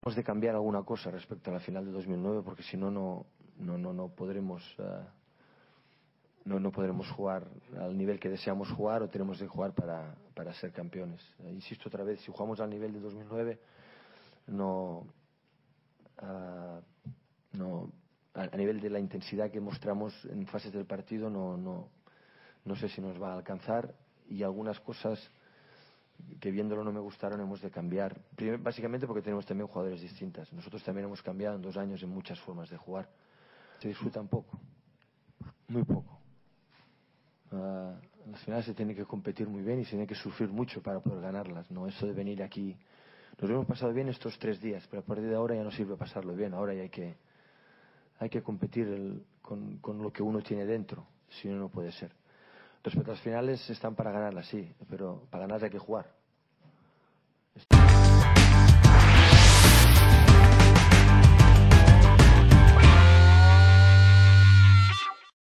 Hemos de cambiar alguna cosa respecto a la final de 2009, porque si no, no podremos no podremos jugar al nivel que deseamos jugar, o tenemos que jugar para ser campeones. Insisto otra vez, si jugamos al nivel de 2009, a nivel de la intensidad que mostramos en fases del partido, no sé si nos va a alcanzar, y algunas cosas que viéndolo no me gustaron hemos de cambiar. Primero, básicamente porque tenemos también jugadores distintas. Nosotros también hemos cambiado en 2 años en muchas formas de jugar. Se disfrutan poco, muy poco. Las finales se tiene que competir muy bien y se tiene que sufrir mucho para poder ganarlas. No eso de venir aquí. Nos hemos pasado bien estos 3 días, pero a partir de ahora ya no sirve pasarlo bien. Ahora ya hay que competir con lo que uno tiene dentro. Si no, no puede ser. Respecto a las finales, están para ganarlas, sí, pero para ganarlas hay que jugar.